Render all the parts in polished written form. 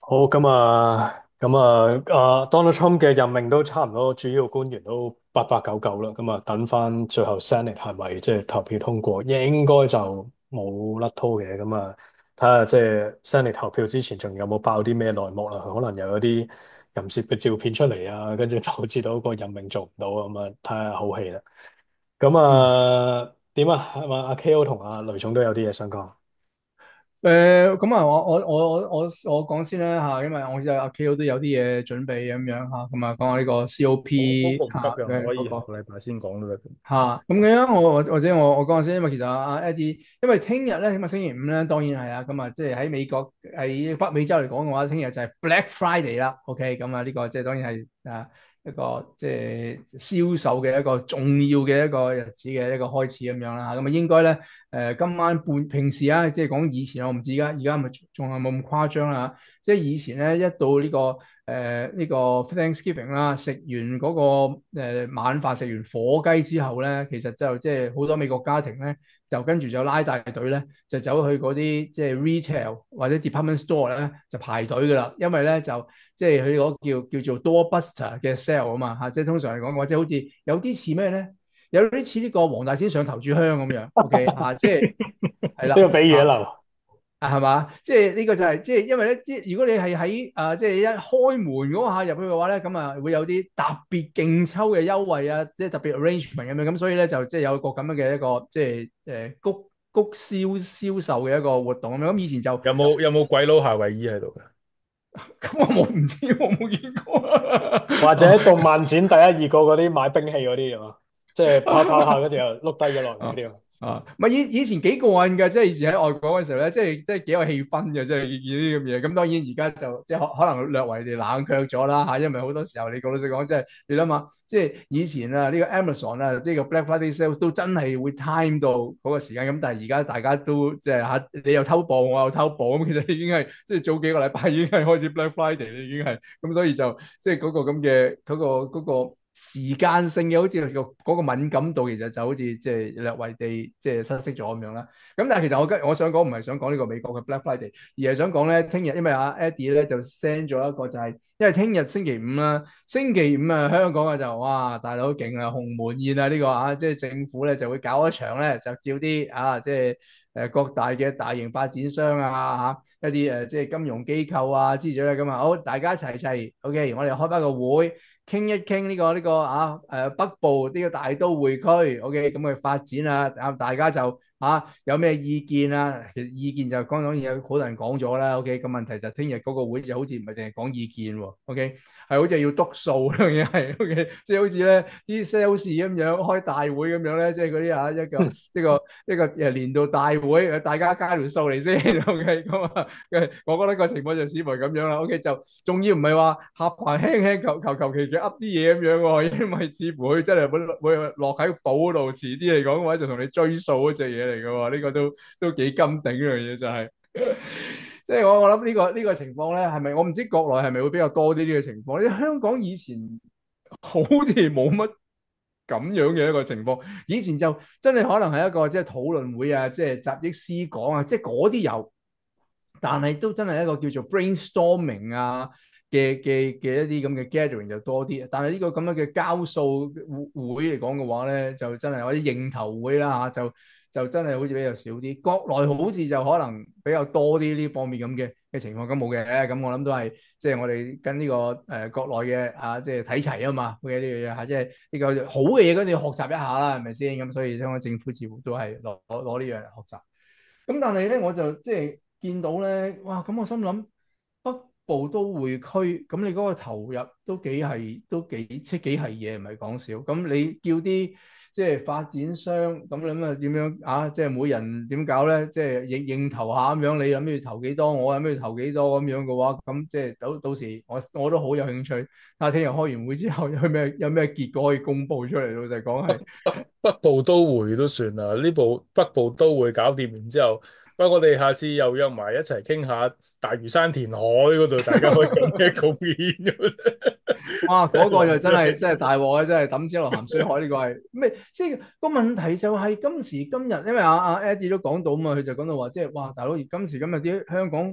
好，Donald Trump 嘅任命都差唔多，主要官員都八八九九啦。咁啊，等翻最後 Senate 係咪即係投票通過，應該就冇甩拖嘅。咁啊，睇下即係 Senate 投票之前仲有冇爆啲咩內幕啦？可能又有啲淫褻嘅照片出嚟啊，跟住導致到個任命做唔到啊。咁啊，睇下好戲啦。咁嗯。 點啊？係嘛？阿 Ko 同阿雷總都有啲嘢想講。 咁啊，我講先啦吓，因為我知道阿 Ko 都有啲嘢準備咁樣吓，咁啊講下呢個嗰 COP 個唔急嘅，我可嘅嗰個。 以下個禮拜先講都得。 吓咁樣，或者我講下先，因為其實阿 Eddie，因為聽日咧，咁啊星期五咧，當然係啊，咁啊即係喺美國喺北美洲嚟講嘅話，聽日就係 Black Friday 啦。OK，咁啊呢個即係當然係一個即係銷售嘅一個重要嘅一個日子嘅一個開始咁樣啦。咁啊應該咧今晚平時啊，即係講以前我唔知而家咪仲係冇咁誇張啦。即係以前咧一到呢個 Thanksgiving 啦，食完嗰個晚飯，食完火雞之後咧，其實就即係好多美國家庭咧，就跟住就拉大隊咧，就走去嗰啲即係 retail 或者 department store 咧，就排隊噶啦。因為咧就即係佢嗰個叫做 doorbuster 嘅 sale 啊嘛嚇，即係通常嚟講嘅話，即係好似有啲似咩咧？有啲似呢個黃大仙上頭炷香咁樣，OK 嚇，即係係啦呢個比喻一嚇。 流。 係嘛？即係呢個就係即係因為咧，即係如果你係喺即係一開門嗰下入去嘅話咧，咁啊會有啲特別勁抽嘅優惠啊，即係特別 arrangement 咁樣，咁所以咧就即係有個咁樣嘅一個即係谷銷售嘅一個活動咁樣。咁以前就有冇鬼佬夏威夷喺度㗎？ 咁我冇唔知，我冇見過。 或者動漫展第一二個嗰啲買兵器嗰啲啊，即係跑跑下跟住又碌低咗落嚟嗰啊啲啊。 唔係以前幾過癮㗎，即係以前喺外國嘅時候咧，即係幾有氣氛嘅，即係見呢啲咁嘢。咁當然而家就即係可能略為地冷卻咗啦嚇，因為好多時候你講老實講，即係你諗下，即係以前啊呢個 Amazon 啊，即係個 Black Friday sales 都真係會 time 到嗰個時間。咁但係而家大家都即係嚇，你又偷步，我又偷步，咁其實已經係即係早幾個禮拜已經係開始 Black Friday 啦，已經係咁，所以就即係嗰個咁嘅嗰個時間性嘅，好似嗰個敏感度，其實就好似即係略為地即係失色咗咁樣啦。咁但係其實我想講唔係想講呢個美國嘅 Black Friday，而係想講咧聽日，因為阿 Eddie 咧就 send 咗一個就係、因為聽日星期五啦，星期五啊香港啊就哇大佬勁啊鴻門宴啊呢個啊，即係政府咧就會搞一場咧，就叫啲即係各大嘅大型發展商一啲即係金融機構啊之類咧咁啊，好大家一齊，OK，我哋開翻個會。傾一傾呢個北部呢個大都會區，OK 咁嘅發展啊，大家就有咩意見啊？其實意見就剛剛有好多人講咗啦，OK 咁問題就聽日嗰個會就好似唔係淨係講意見喎，OK 係好似要督數樣嘢係，OK 即係好似咧啲 sales 咁樣開大會咁樣咧，即係嗰啲一個年度大會，大家加條數嚟先，OK 咁啊，我覺得個情況就似乎係咁樣啦，OK 就仲要唔係話合排輕輕求其噏啲嘢咁樣喎，因為似乎佢真係會落喺簿嗰度，遲啲嚟講嘅話就同你追數嗰隻嘢嚟嘅喎，呢個都幾金頂呢樣嘢就係。即係我諗呢個情況咧，係咪我唔知國內係咪會比較多啲呢個情況？因為香港以前好似冇乜咁樣嘅一個情況，以前就真係可能係一個即係討論會啊，即係集益思講啊，即係嗰啲有。但係都真係一個叫做 brainstorming 嘅一啲咁嘅 gathering 就多啲，但係呢個咁樣嘅交數會嚟講嘅話咧，就真係或者應頭會啦就真係好似比較少啲。國內好似就可能比較多啲呢方面咁嘅情況，咁冇嘅。咁我諗都係即係我哋跟呢個國內嘅即係睇齊啊嘛嘅呢樣嘢嚇，即係呢個好嘅嘢，跟住學習一下啦，係咪先？咁所以香港政府似乎都係攞呢樣嚟學習。咁但係咧，我就即係見到咧，哇！咁我心諗北部都會區，咁你嗰個投入都幾係嘢，唔係講笑。咁你叫啲即係發展商，咁你諗下點樣即係每人點搞咧？即係認投下咁樣，你諗住投幾多，我諗住投幾多咁樣嘅話，咁即係到時我都好有興趣。睇下聽日開完會之後有咩結果可以公佈出嚟，老實講係。 北部都會都算啦，呢部北部都會搞掂完之後，不過我哋下次又約埋一齊傾下大嶼山填海嗰度，大家可以有咩貢獻？ 哇！嗰、個就真係真真係大鑊啊！真係抌錢落鹹水海呢個係咩？即係個問題就係今時今日，因為阿 Eddie 都講到嘛，佢就講到話，即係哇，大佬今時今日啲香港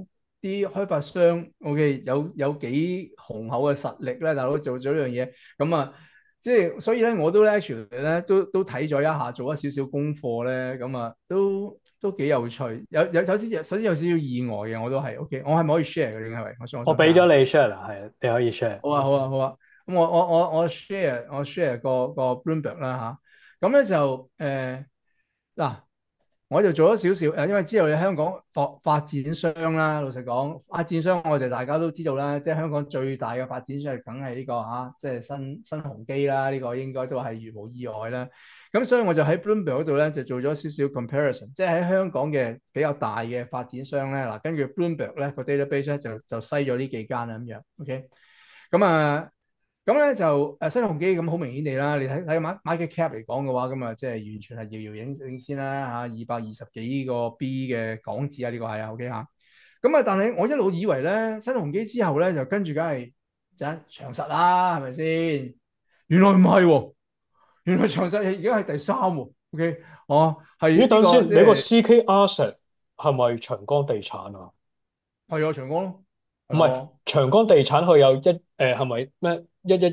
啲開發商，OK 有幾雄厚嘅實力咧，大佬做咗呢樣嘢，咁啊，即係所以咧，我都咧 actually 咧都睇咗一下，做咗少少功課咧，咁啊都幾有趣，首先有少少意外嘅，我都係 OK，我係咪可以 share 嘅？你係咪？我想睇下。 我俾咗你 share 啦，係你可以 share。 好啊，好啊，好啊。咁我 share 個 Bloomberg 啦吓，咁咧就嗱。我就做咗少少誒，因為知道你香港發展商啦，老實講，發展商我哋大家都知道啦，即係香港最大嘅發展商係梗係呢個嚇，即係新鴻基啦，呢個應該都係如無意外啦。咁所以我就喺 Bloomberg 嗰度咧就做咗少少 comparison，即係喺香港嘅比較大嘅發展商咧，嗱，根據 Bloomberg 咧個 database 咧就篩咗呢幾間啦咁樣，OK，咁啊。咁咧就新鴻基咁好明顯地啦，你睇 market cap 嚟講嘅話，咁啊即係完全係遙遙領先啦嚇，220幾個 B 嘅港紙啊，呢個係啊 OK 嚇。咁啊，但係我一路以為咧新鴻基之後咧就跟住梗係就長實啦，係咪先？原來唔係喎，原來長實而家係第三喎。OK，哦係咦， 呢等先，你個個即係 CK Asset 係咪長江地產啊？ 係啊長江咯， 唔係係啊長江地產，佢有係咪咩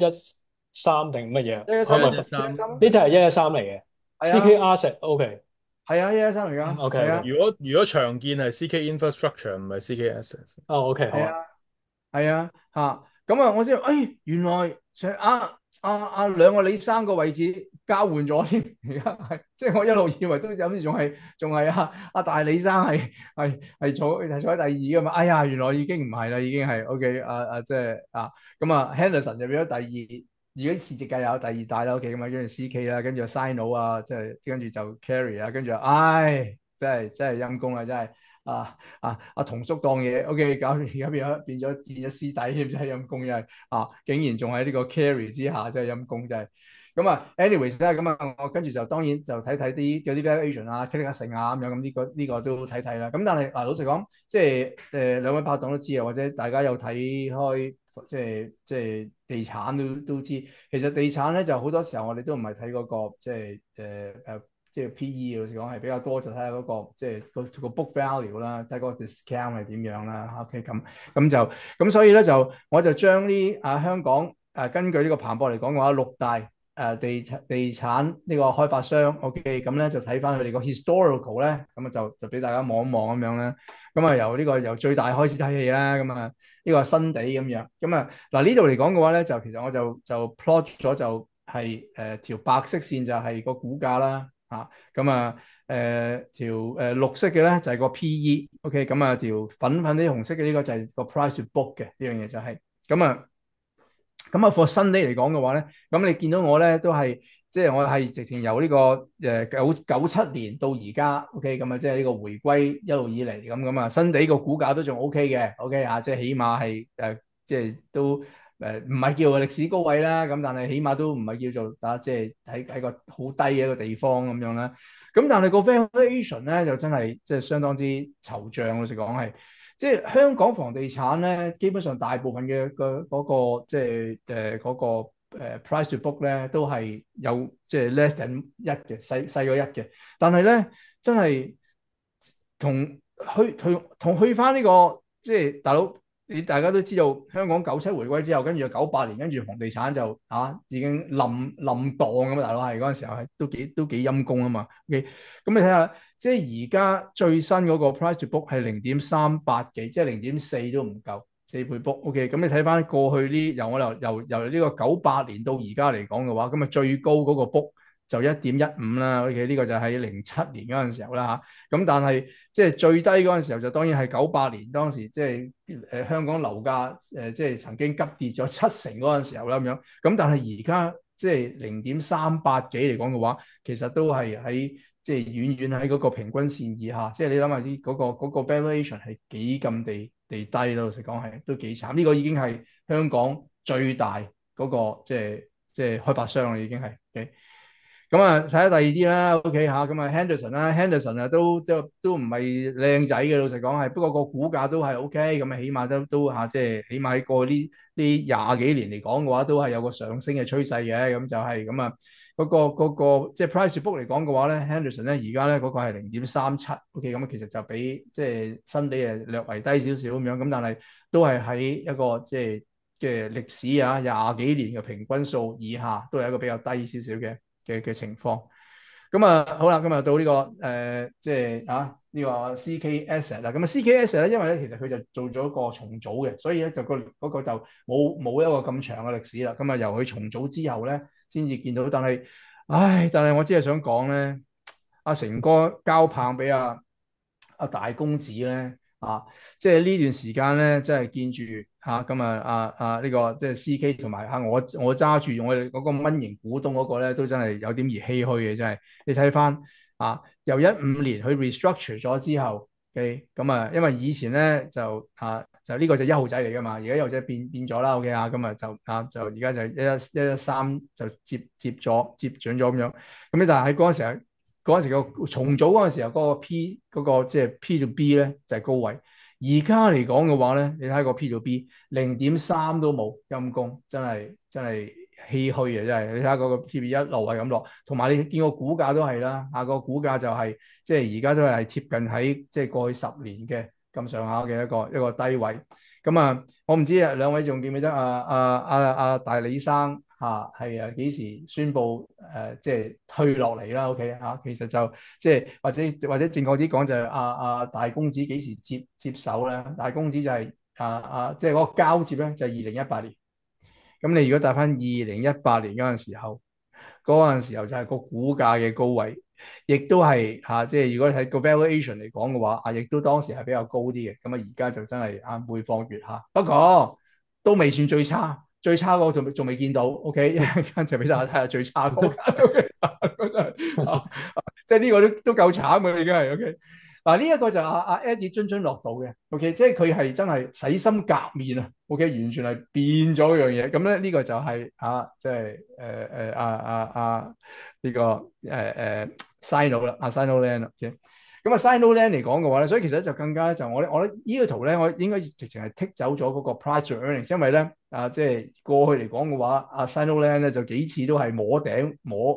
1113定乜嘢？ 一一三一佢係咪一一三， 三咯， 呢只係113嚟嘅？CK 係啊 Asset OK 係啊113嚟㗎， OK 係 OK 啊如果長建係 CK Infrastructure 唔係 CK Assets。 哦 OK 好係啊。 啊。 係啊，嚇咁啊！我先，原來兩個李生個位置交換咗添，而家係即係我一路以為都有啲仲係大李生係坐喺第二噶嘛，哎呀，原來已經唔係啦，已經係 OK 即係咁Henderson 就變咗第二，如果市值計有第二大啦，OK 咁啊，跟住 CK 啦，跟住 Sino 啊，即係跟住就 Carry 啊，跟住真係陰公啦，真係。阿同叔當嘢，OK，搞而家變咗見咗師弟添，真係陰公，真係竟然仲喺呢個 carry 之下，真係陰公，真係。咁anyways 咧，咁我跟住就當然就睇睇啲有啲 valuation 啊、k 成啊咁樣，咁呢個都睇睇啦。咁但係老實講，即係兩位拍檔都知啊，或者大家有睇開，即係地產都知，其實地產咧就好多時候我哋都唔係睇嗰個即係 P/E 老實講係比較多，就睇下嗰個即係個 book value 啦，睇嗰個 discount 係點樣啦。OK，咁所以咧就我就將呢香港根據呢個彭博嚟講嘅話，六大地產呢個開發商 OK，咁咧就睇翻佢哋個 historical 咧，咁就俾大家望一望咁樣啦。咁由最大開始睇起啦，咁呢個新地咁樣。咁嗱呢度嚟講嘅話咧，就其實我就 plot 咗就係條白色線就係個股價啦。條綠色嘅咧就係個 PE，OK，條粉啲紅色嘅呢個就係個 price to book 嘅呢樣嘢就係for 新地嚟講嘅話咧，咁你見到我咧都係即係我係直情由呢個97年到而家，OK，即係呢個回歸一路以嚟新地個股價都仲 OK 嘅，OK 即係起碼係即係都。唔係叫歷史高位啦，咁但係起碼都唔係叫做即係喺個好低嘅一個地方咁樣啦。咁但係個 valuation 咧就真係即係相當之惆悵，老實講係。即係香港房地產咧，基本上大部分嘅嗰個即係嗰個price to book 咧，都係有即係 less than 一嘅，細過一嘅。但係咧，真係同去翻呢個即係大佬。大家都知道香港97回歸之後，跟住98年，跟住房地產就已經冧檔咁啊！大佬係嗰陣時候係都幾陰功啊嘛。OK，咁你睇下，即係而家最新嗰個 price to book 係0.38幾，即係0.4都唔夠4倍 book。OK，咁你睇翻過去呢，由呢個98年到而家嚟講嘅話，咁最高嗰個 book 就1.15啦，OK，呢個就喺07年嗰陣時候啦嚇。咁但係即係最低嗰陣時候就當然係98年，當時即係香港樓價即係曾經急跌咗7成嗰陣時候啦咁樣。咁但係而家即係0.38幾嚟講嘅話，其實都係喺即係遠遠喺嗰個平均線以下。即係你諗下啲嗰個 valuation 係幾咁地低啦，老實講係都幾慘。呢個已經係香港最大嗰個即係開發商啦，已經係。Okay？睇下第二啲啦，OK Henderson 啦，Henderson 都唔係靚仔嘅，老實講係，不過個股價都係 OK，起碼都即係起碼喺過去呢20幾年嚟講嘅話，都係有個上升嘅趨勢嘅，咁就係咁嗰個即係 price to book 嚟講嘅話咧，Henderson 咧而家咧嗰個係0.37，OK 咁其實就比即係新地誒略為低少少咁樣，咁但係都係喺一個即係嘅歷史啊廿幾年嘅平均數以下，都係一個比較低少少嘅情況。咁啊，好啦，今日到呢、即係呢、個 CK Asset 啦。咁啊，CK Asset 咧，因為咧其實佢就做咗一個重組嘅，所以咧就嗰個就冇一個咁長嘅歷史啦。咁啊，由佢重組之後咧，先至見到。但係我只係想講咧，阿成哥交棒俾阿大公子咧。即係呢段時間咧，即係見住咁呢個即係 CK 同埋我揸住我哋嗰個蚊型股東嗰個咧，都真係有點兒唏噓嘅，真係你睇翻由15年去 restructure 咗之後咁因為以前咧就呢個就1號仔嚟噶嘛，而家1號仔變咗啦，OK 咁就而家就113就接準咗咁樣，咁但係喺嗰陣時個重組嗰陣時候，嗰個 P 嗰個即係 P to B 咧就係高位。而家嚟講嘅話咧，你睇個 P to B 0.3都冇，陰公真係唏噓啊！真係你睇下嗰個 P/B 一路係咁落，同埋你見個股價都係啦，個股價就係即係而家都係貼近喺即係過去10年嘅咁上下嘅一個低位。咁我唔知兩位仲記唔記得大李生係幾時宣布即係退落嚟啦？OK 其實就即係或者正確啲講就係大公子幾時接手咧？大公子就係即係嗰個交接咧，就係2018年。咁你如果帶翻2018年嗰陣時候，就係個股價嘅高位，亦都係即係如果睇個 valuation 嚟講嘅話，亦都當時係比較高啲嘅。咁而家就真係每況愈下，不過都未算最差，最差嗰個仲未見到。OK，一陣間就俾大家睇下最差嗰間。即係呢個都夠慘嘅，已經係 OK。呢一個就阿 Eddie 津落到嘅，OK，即係佢係真係洗心革面啊，OK，完全係變咗樣嘢。咁咧呢個就係即係呢個Sino 啦，Sino Land。咁Sino Land 嚟講嘅話咧，所以其實就更加就我覺得呢個圖咧，我應該直情係剔走咗嗰個 price to earnings，因為咧即係過去嚟講嘅話，Sino Land 咧就幾次都係摸頂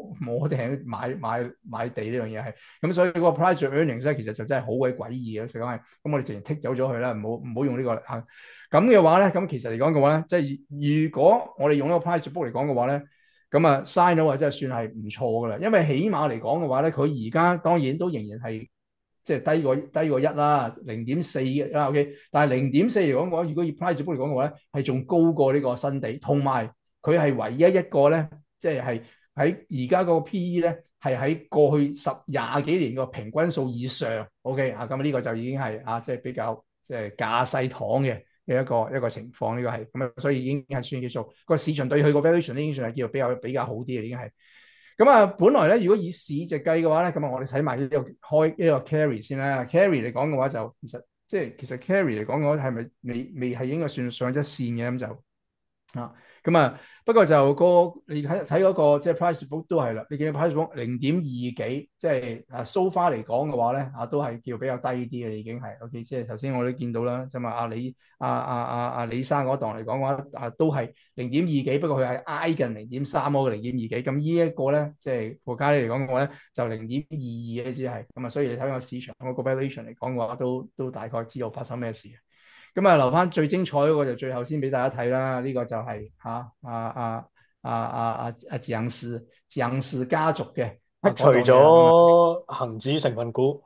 買地呢樣嘢係，咁所以嗰個 price to earnings 咧其實就真係好鬼詭異嘅，實講係，咁我哋直情剔走咗佢啦，唔好用呢個咁嘅話咧，咁其實嚟講嘅話咧，即係如果我哋用呢個 price to book 嚟講嘅話咧。咁Sino 真係算係唔錯噶啦，因為起碼嚟講嘅話咧，佢而家當然都仍然係即係低過1啦，0.4啦 ，OK。但係0.4嚟講嘅話，如果以 price to book 嚟講嘅話咧，係仲高過呢個新地，同埋佢係唯一一個咧，即係喺而家個 PE 咧，係喺過去20幾年個平均數以上 ，OK 咁呢個就已經係即係比較即係架勢堂嘅一個情況，呢個係咁所以已經係算叫做個市場對佢個 valuation 已經算係叫做比較好啲嘅，已經係咁本來咧，如果以市值計嘅話咧，咁我哋睇埋呢個開呢個 carry 先啦。carry 嚟講嘅話就其實 carry 嚟講嘅話係咪未係應該算上一線嘅咁就不過就你睇嗰個即係 price book 都係啦，你見到 price book 0.2幾，即係so far 嚟講嘅話咧都係叫比較低啲嘅，已經係 OK。即係頭先我都見到啦，就話李生嗰檔嚟講嘅話都係0.2幾，不過佢係挨近0.3嗰個0.2幾，咁呢一個咧即係國家嚟講嘅話咧就0.22嘅只係咁所以你睇個市場嗰個 valuation 嚟講嘅話都大概知道發生咩事。留翻最精彩嗰個就最後先俾大家睇啦，呢個就係蔣氏家族嘅剔除咗恒指成分股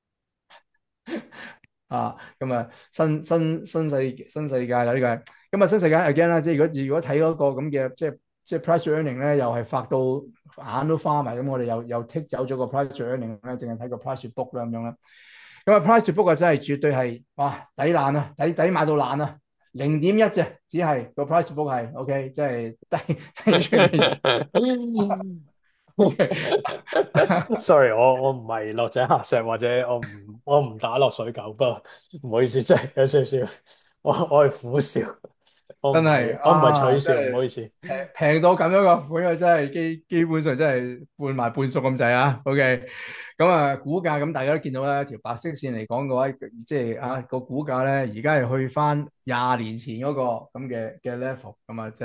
新世界啦，呢個係咁新世界 again 啦，即係如果睇嗰個咁嘅即係 price earning 咧，又係發到眼都花埋，咁我哋又剔走咗個 price earning 咧，淨係睇個 price book 啦咁樣啦。price to book 真係絕對係抵爛啊，抵買到爛啊，0.1啫，只係個 price to book 係 OK，即係低出嚟。 Sorry，我唔係落井下石，或者我唔打落水狗，不過唔好意思，真係有少少，我係苦笑， 真係我唔係取笑，唔好意思。 平到咁樣個款，真係基本上真係半賣半熟咁滯啊。OK，股價咁大家都見到啦，條白色線嚟講嘅話，即係個股價咧，而家係去翻20年前嗰個咁嘅level，咁即係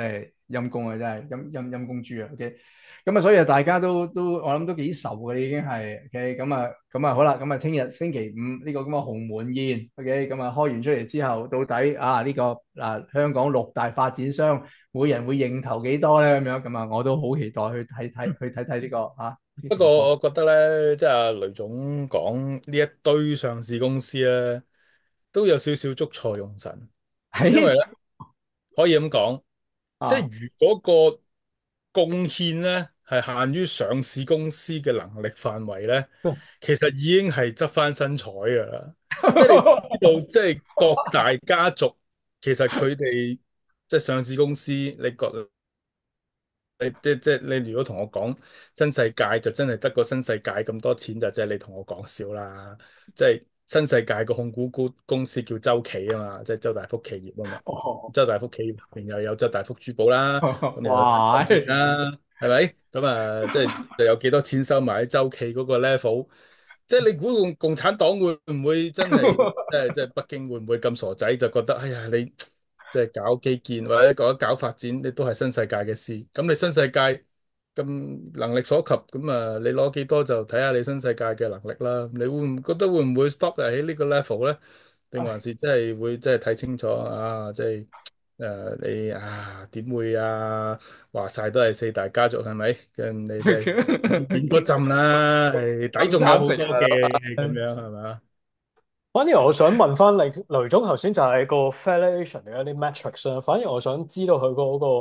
陰公啊，真係陰公豬啊。OK，咁啊，所以啊，大家都我諗都幾愁嘅已經係。OK，咁啊好啦，咁啊聽日星期五呢個咁嘅鴻門宴，OK，咁啊開完出嚟之後，到底呢個香港六大發展商每人會認投幾多咧？咁樣咁啊，我都好期待去睇呢個啲不情況。 過我覺得咧，即係阿雷總講呢一堆上市公司咧，都有少少捉錯用神，因為係咧可以咁講，即啊， 係如果個貢獻咧係限於上市公司嘅能力範圍咧，其實已經係執翻身彩噶啦。即係你知道，即係各大家族，其實佢哋即係上市公司，你覺即係你如果同我講新世界就真係得個新世界咁多錢就即係你同我講笑啦。即係新世界個控股公司叫周企啊嘛，即係周大福企業啊嘛。 哦， 周大福企業入邊又有周大福珠寶啦，咁又有大哇， 金鏈啦，係咪？咁啊，即係就有幾多錢收埋喺周企嗰個 level？即係你估共產黨會唔會真係即係北京會唔會咁傻仔就覺得哎呀你即係搞基建或者搞發展，你都係新世界嘅事。咁你新世界咁能力所及，咁啊你攞幾多就睇下你新世界嘅能力啦。你會唔覺得會唔會 stop 喺呢個 level 咧？定還是真係會真係睇清楚啊？即係你點會啊？話晒都係四大家族係咪？咁你真係演嗰陣啦，底咁仲有好慘情啊！ 多嘅咁樣係咪？ 反而我想問翻雷總頭先就係個 valuation 嘅一啲 metrics 啦，反而我想知道佢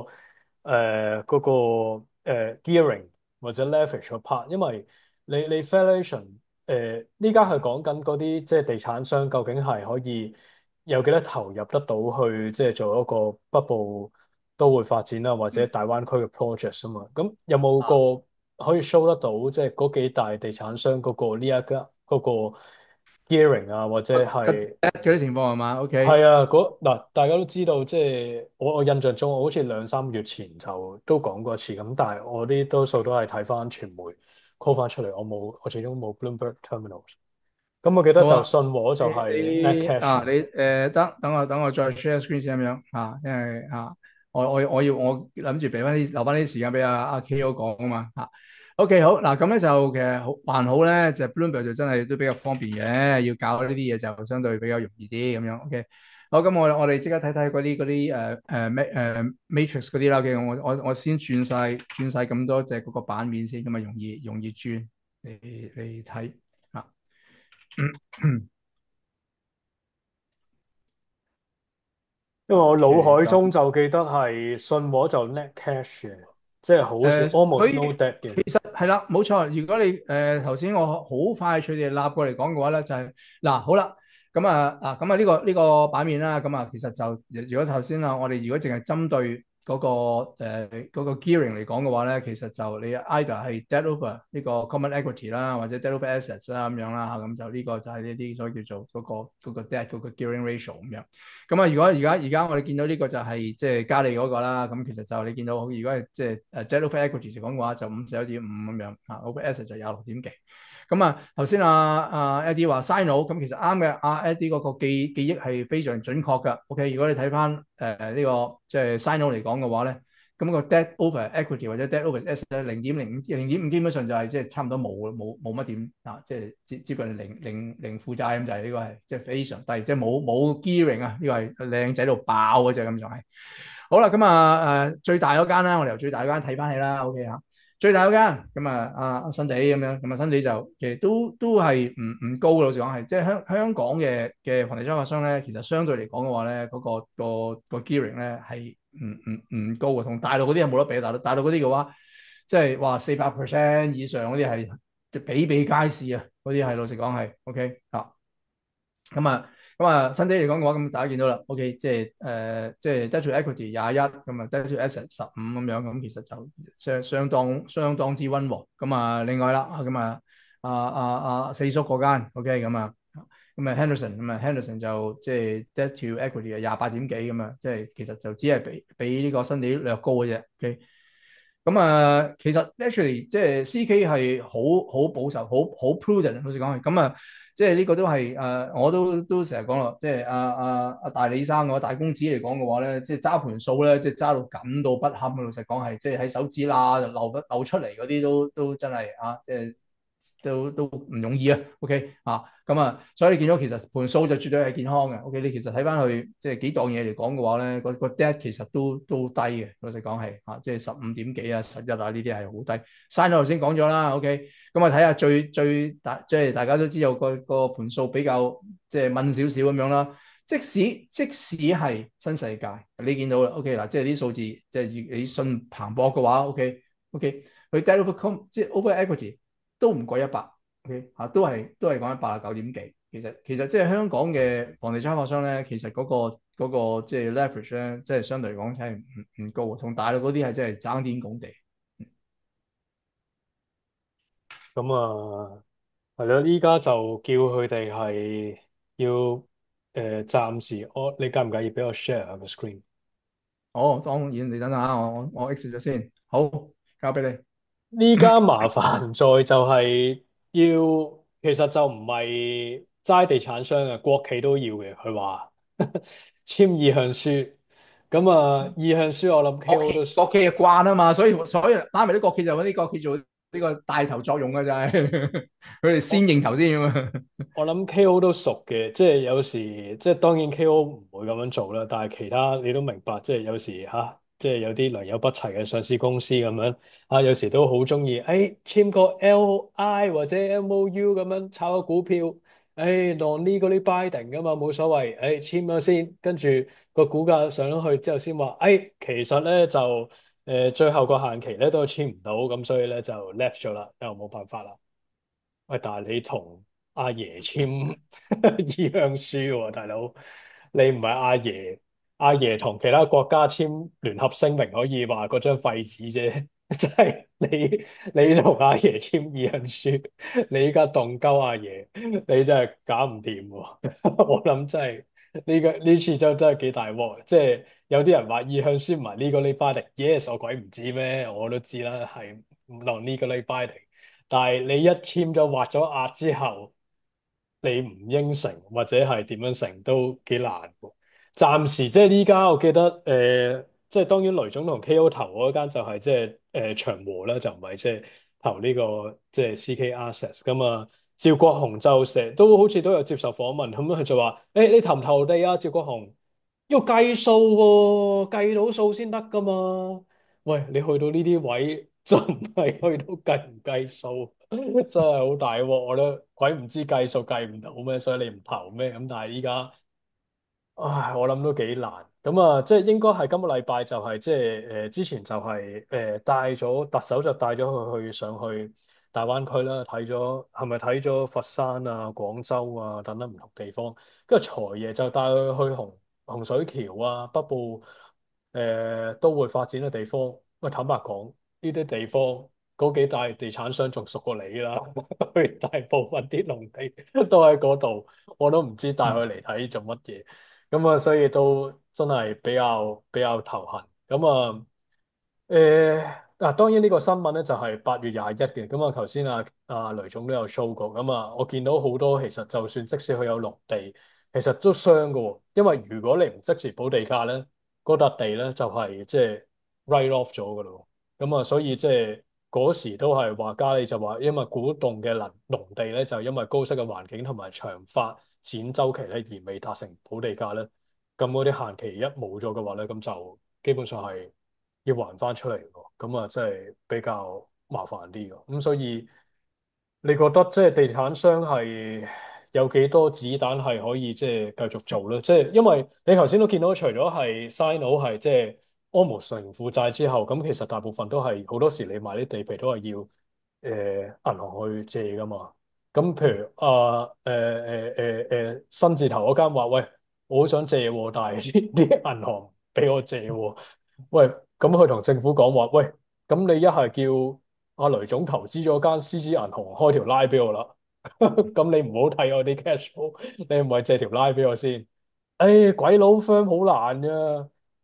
gearing 或者 leverage 個 part，因為你 valuation 呢家係講緊嗰啲即係地產商究竟係可以有幾多投入得到去即係做一個北部都會發展啊，或者大灣區嘅 project 啊嘛，咁有冇個可以 show 得到即係嗰幾大地產商嗰個呢一家嗰個 gearing 啊，或者個係嗰啲情況係嘛？OK， 係啊，嗱，大家都知道，即係我印象中，我好似兩三個月前就都講過一次咁，但係我啲多數都係睇翻傳媒 call 翻出嚟，我始終冇 Bloomberg Terminals。咁我記得就好啊。 信和就係 net 你 cash。 等我再 share screen 先咁樣因為我諗住俾翻啲留翻啲時間俾阿 Ko 講啊嘛OK 好嗱，咁咧就其實還好咧，就 Bloomberg 就真係都比較方便嘅，要搞呢啲嘢就相對比較容易啲咁樣。OK，好，咁我哋即刻睇睇嗰啲matrix 嗰啲啦。OK，我先轉晒咁多隻嗰個版面先，咁啊容易轉嚟睇啊。 因為我腦 OK， 海咁中就記得係信和就 net cash 嘅，即係好少 almost 佢 no debt 嘅。 其實係啦，冇錯。如果你頭先我好快脆地立過嚟講嘅話咧，就係嗱好啦，咁啊呢個版面啦，咁啊其實就如果頭先我哋如果淨係針對嗰個 gearing 嚟講嘅話咧，其實就你 either 係 debt over 呢個 common equity 啦，或者 debt over assets 啦咁樣啦嚇，咁就呢個就係呢啲所謂叫做嗰個 debt 嗰個 gearing ratio 咁樣。咁啊，如果而家我哋見到呢個就係即係加利嗰個啦，咁其實就你見到，如果係即係debt over equity 嚟講嘅話，就51.5咁樣over asset 就有6點幾。咁啊，頭先Eddie 話 Sino，咁其實啱嘅，Eddie 嗰個記憶係非常準確嘅。OK，如果你睇翻呢個即係 Sino 嚟講嘅話咧，咁個 debt over equity 或者 debt over asset 0.05，基本上就係即係差唔多冇乜點即係接近零負債咁就係呢個係即係非常低，即係冇 gearing 啊，呢個係靚仔到爆嗰隻咁就係。好啦，咁最大嗰間啦，我哋由最大嗰間睇翻起啦，OK 最大嗰間咁阿新地咁樣，咁新地就其實都係唔高嘅，老實講係，即係香港嘅房地產發商咧，其實相對嚟講嘅話咧，個 gearing 咧係唔高嘅，同大陸嗰啲係冇得比，大陸嗰啲嘅話，即係話400%以上嗰啲係比比皆是啊，嗰啲係老實講係 OK 咁新地嚟講嘅話，咁大家見到啦，OK，即係 debt to equity 21，咁啊 debt to asset 15咁樣，咁其實就相當之溫和。另外啦，四叔嗰間，OK，Henderson 就即係 debt to equity 28點幾咁啊，即係其實就只係比呢個新地略高嘅啫。OK， 咁啊，其實 actually 即係 CK 係好保守，好 prudent。老實講係咁啊，即係呢個都係我都成日講咯，即係阿大李生大公子嚟講嘅話咧，即係揸盤數咧，即係揸到緊到不堪啊！老實講係，即係喺手指罅流出嚟嗰啲都真係即係都唔容易啊。OK 咁啊，所以你見到其實盤數就絕對係健康嘅。OK，你其實睇翻去即係幾檔嘢嚟講嘅話咧，個 debt 其實都低嘅。老實講係即係15點幾啊、11啊呢啲係好低。刪咗頭先講咗啦。OK，咁啊睇下最大即係大家都知道個盤數比較即係問少少咁樣啦。即使係新世界，你見到啦。OK 嗱，即係啲數字即係你信彭博嘅話，OK，佢 debt over 即係 over equity 都唔過100。OK 都係講緊89點幾。其實即係香港嘅房地產發商咧，其實嗰個即係 leverage 咧，即係相對嚟講真係唔高，同大陸嗰啲係真係爭天共地。 咁啊，係咯，依家就叫佢哋係要暫時，你介唔介意俾我 share 下個 screen？ 哦，當然你等下，我 X 咗先，好，交俾你。 呢家麻煩在就係要，其實就唔係齋地產商嘅，國企都要嘅。佢話簽意向書，咁啊意向書我諗國 KO 都。 企國企嘅慣啊嘛，所以拉埋啲國企就揾啲國企做呢個帶頭作用嘅就係，佢哋先認頭先啊嘛。 我諗 KO 都熟嘅，即係有時即係當然 KO 唔會咁樣做啦，但係其他你都明白，即係有時即係有啲良莠不齊嘅上市公司咁樣有時都好中意，簽個 LI 或者 MOU 咁樣炒個股票，當呢嗰啲 binding 噶嘛，冇所謂，簽咗先，跟住個股價上咗去之後先話，其實咧就最後個限期咧都簽唔到，咁所以咧就 lapse 咗啦，又冇辦法啦。喂，但係你同阿爺簽意向書喎，大佬，你唔係阿爺，阿爺同其他國家簽聯合聲明可以話嗰張廢紙啫，即係你同阿爺簽意向書，你依家動鳩阿爺，你真係搞唔掂喎。我諗真係呢次就真係幾大鑊，即係有啲人話意向書唔係呢個 legally binding，yes 我鬼唔知咩，我都知啦，係唔當呢個 legally binding。但係你一簽咗畫咗押之後，你唔應承或者係點樣成都幾難喎。暫時即係依家，我記得即係當然雷總同 KO 投嗰間就係即係長和啦，就唔係即係投呢個即係 CK Assets 咁啊。趙國雄就成日都好似都有接受訪問，咁樣佢就話：你投唔投地啊？趙國雄要計數喎，計到數先得噶嘛。喂，你去到呢啲位，真係去到計唔計數，真係好大鑊。我都鬼唔知計數計唔到咩，所以你唔投咩？咁但係依家，唉，我諗都幾難。咁啊，即係應該係今個禮拜就係即係之前就係帶咗特首就帶咗佢去上去大灣區啦，睇咗係咪睇咗佛山啊、廣州啊等等唔同地方。跟住財爺就帶佢去洪水橋啊、北部都會發展嘅地方。喂，坦白講，呢啲地方嗰幾大地產商仲熟過你啦，佢大部分啲農地都喺嗰度，我都唔知帶佢嚟睇做乜嘢。咁啊，所以都真係比較頭痕。咁啊，當然呢個新聞咧就係8月21嘅。咁啊，頭先雷總都有 show 過。咁啊，我見到好多其實就算即使佢有農地，其實都傷㗎喎。因為如果你唔即時補地價咧，嗰笪地咧就係即係 write off 咗㗎咯。咁啊，所以即係嗰時都係話加利就話，因為古洞嘅農地咧就因為高息嘅環境同埋長發展周期咧而未達成補地價咧，咁嗰啲限期一冇咗嘅話咧，咁就基本上係要還翻出嚟喎。咁啊，真係比較麻煩啲嘅。咁所以你覺得即係地產商係有幾多子彈係可以即係繼續做咧？即係因為你頭先都見到，除咗係 sign 佬係即係 almost 成負債之後，咁其實大部分都係好多時你買啲地皮都係要銀行去借噶嘛。咁譬如新字頭嗰間話，喂，我好想借喎，但係啲銀行俾我借喎。喂，咁佢同政府講話，喂，咁你一係叫阿雷總投資咗間獅子銀行開條拉俾我啦，咁你唔好睇我啲 cash flow，你唔係借條拉俾我先。鬼佬 firm 好難噶，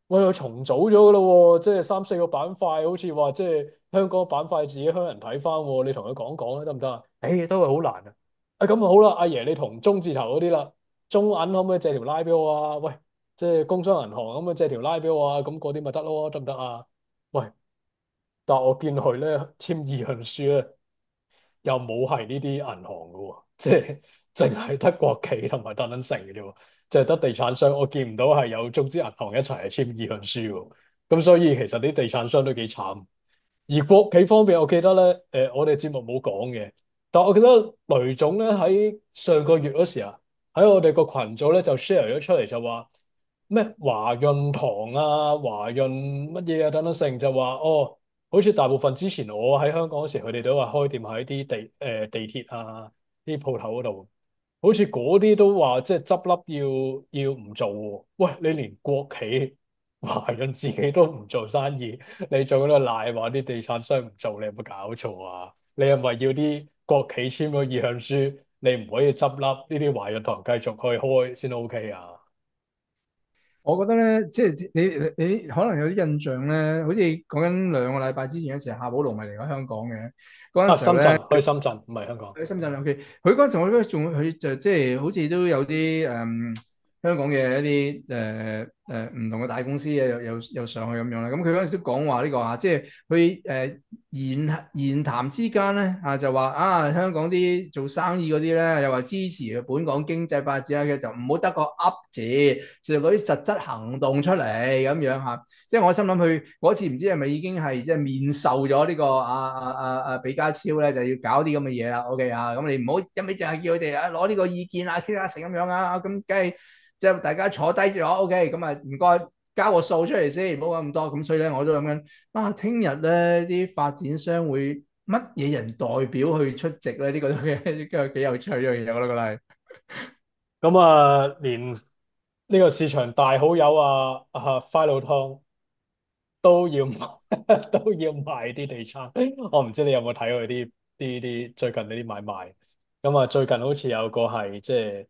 我又重組咗噶咯喎，即係三四個板塊，好似話即係香港板塊自己香港人睇翻喎，你同佢講講啊，得唔得啊？誒，都係好難啊！啊咁好啦，阿爺你同中字頭嗰啲啦，中銀可唔可以借條拉俾我啊？喂，即係工商銀行可唔可以借條拉俾我啊？咁嗰啲咪得咯，得唔得啊？喂，但係我見佢咧簽意向書咧，又冇係呢啲銀行嘅喎，即係淨係得國企同埋特登盛嘅啫喎，即係得地產商，我見唔到係有中資銀行一齊係簽意向書喎。咁所以其實啲地產商都幾慘。而國企方面，我記得咧，我哋節目冇講嘅，但我記得雷總咧喺上個月嗰時啊，喺我哋個群組咧就 share 咗出嚟就話咩華潤堂啊、華潤乜嘢啊等等成就話哦。好似大部分之前我喺香港嗰時，佢哋都話開店喺啲地鐵啊啲鋪頭嗰度，好似嗰啲都話即係執笠要唔做喎。喂，你連國企華潤自己都唔做生意，你仲喺度賴話啲地產商唔做，你有冇搞錯啊？你係咪要啲國企簽咗意向書，你唔可以執笠呢啲華潤堂繼續去開先 OK 啊？ 我覺得咧，即係你可能有啲印象咧，好似講緊2個禮拜之前嘅時候，夏寶龍咪嚟過香港嘅嗰陣啊， 時候咧。 深圳去深圳唔係香港。 喺深圳 OK，佢嗰陣我覺得仲佢就即係好似都有啲香港嘅一啲唔同嘅大公司啊，又上去咁樣啦。咁佢嗰陣時都講話呢個啊，即係佢言談之間咧啊，就話啊香港啲做生意嗰啲咧，又話支持本港經濟發展嘅，就唔好得個噏字，就嗰啲實質行動出嚟咁樣嚇。即係我心諗佢嗰次唔知係咪已經係即係面授咗呢個比家超咧，就要搞啲咁嘅嘢啦。OK 啊，咁你唔好一味淨係叫佢哋啊攞呢個意見啊，傾下成咁樣啊，咁梗係即係大家坐低咗。OK，咁啊唔該交個數出嚟先，唔好講咁多。咁所以咧，我都諗緊啊，聽日咧啲發展商會乜嘢人代表去出席咧？呢個都幾有趣嘅嘢，我都覺得係。 咁啊，連呢個市場大好友快樂湯都要都要賣啲地產。我唔知你有冇睇佢啲最近呢啲買賣。咁啊，最近好似有個係即係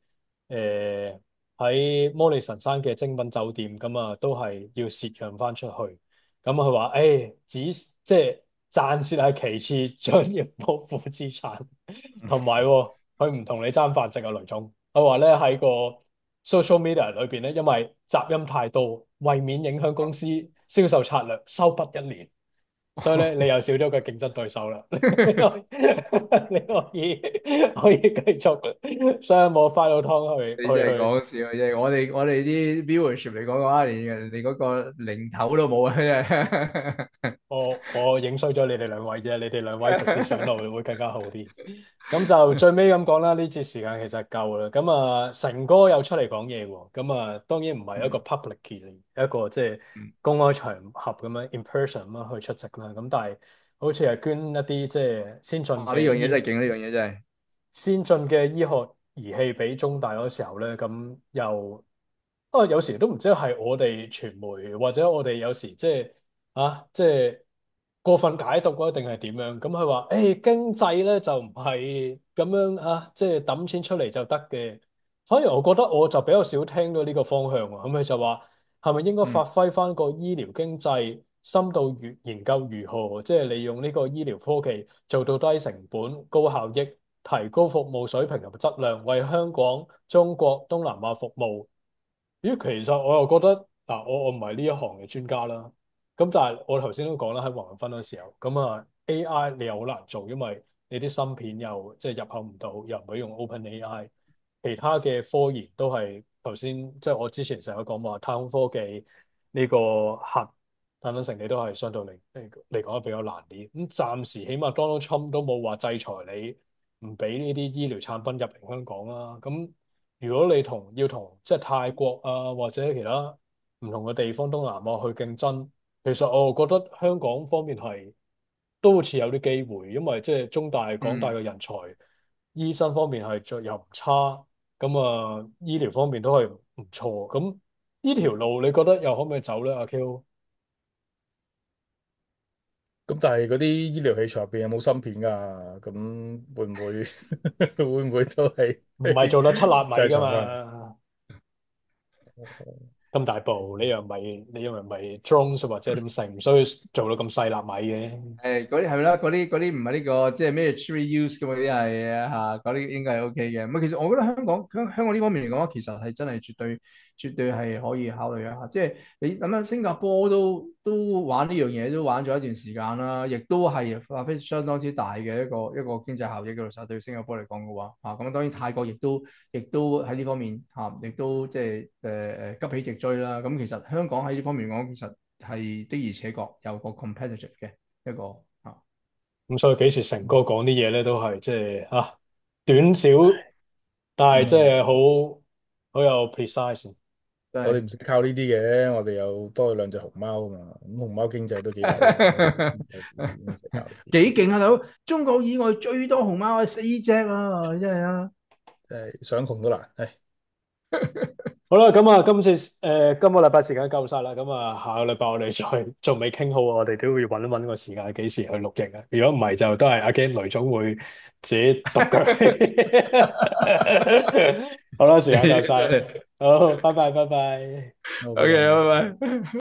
喺摩利神山嘅精品酒店，咁啊都係要蝕讓翻出去。咁佢話誒，只即係賺蝕係其次，將要保負資產。同埋佢唔同你爭飯食啊，雷總。佢話咧喺個 social media 裏邊咧，因為雜音太多，為免影響公司銷售策略，收筆一年。所以咧，你又少咗個競爭對手啦。你可以繼續上網花到湯你真係去。 講笑啫！我哋啲 viewership 嚟講嘅話，連人哋嗰個零頭都冇啊！真係。 我影衰咗你哋兩位啫，你哋兩位直接上路會更加好啲。咁就最尾咁講啦，呢節時間其實夠啦。咁啊，成哥又出嚟講嘢喎。咁啊，當然唔係一個 public 一個即係公開場合咁樣 in person 咁樣去出席啦。咁但係好似係捐一啲即係哇！呢樣嘢真係勁，呢樣嘢真係。 先進嘅醫學儀器俾中大嗰時候咧，咁又有時都唔知係我哋傳媒或者我哋有時即係過分解讀啊，定係點樣？咁佢話誒經濟咧就唔係咁樣啊，即係抌錢出嚟就得嘅。反而我覺得我就比較少聽到呢個方向喎。咁佢就話係咪應該發嗯， 揮翻個醫療經濟深度研究如何，即係利用呢個醫療科技做到低成本、高效益，提高服務水平同埋質量，為香港、中國、東南亞服務。咦，其實我又覺得嗱，我唔係呢一行嘅專家啦。咁但係我頭先都講啦，喺黃雲分嗰時候，咁啊 AI 你又好難做，因為你啲芯片又即係入口唔到，又唔可以用 OpenAI。其他嘅科研都係頭先即係我之前成日講話太空科技呢個核等等成，你都係相對嚟講比較難啲。咁暫時起碼 Donald Trump 都冇話制裁你，唔俾呢啲醫療產品入嚟香港啦。咁如果你要同即係泰國啊或者其他唔同嘅地方東南亞去競爭，其實我覺得香港方面係都好似有啲機會，因為即係中大、港大嗯。 嘅人才，醫生方面係又唔差，咁啊醫療方面都係唔錯。咁呢條路你覺得又可唔可以走咧？阿 Q 咁但係嗰啲醫療器材入邊有冇芯片㗎？咁會唔會會唔會都係唔係做得7納米噶制裁翻？ 嘛？ 咁大部，你又唔係 drones 或者點成，唔需要做到咁細粒米嘅。 嗰啲係咪啦？嗰啲唔係呢個即係咩 military use 嘅嗰啲係嚇，嗰啲應該係 OK 嘅。唔係，其實我覺得香港呢方面嚟講，其實係真係絕對係可以考慮一下。即係你諗下，新加坡都玩呢樣嘢，都玩咗一段時間啦，亦都係發揮相當之大嘅一個經濟效益嘅。其實對新加坡嚟講嘅話，咁當然泰國亦都喺呢方面亦都即係急起直追啦。咁其實香港喺呢方面嚟講，其實係的而且確有個 competitive 嘅。一個咁所以幾時成哥講啲嘢咧，都係即係短小，但係即嗯， 係好有 precise。 真係我哋唔使靠呢啲嘅，我哋有多兩隻熊貓啊嘛，咁熊貓經濟都幾好嘅，唔使靠呢啲， 幾勁啊！大佬，中國以外最多熊貓係4隻啊，真係啊！ 真係想窮都難。唉， 好啦，咁啊，今個禮拜時間夠晒啦，咁啊，下個禮拜我哋再仲未傾好，我哋都要揾一揾個時間，幾時去錄影啊？如果唔係就都係阿 Ken 雷總會自己獨腳。好啦，時間夠晒，好，拜拜，拜拜。 好，拜 OK， 拜。 拜拜。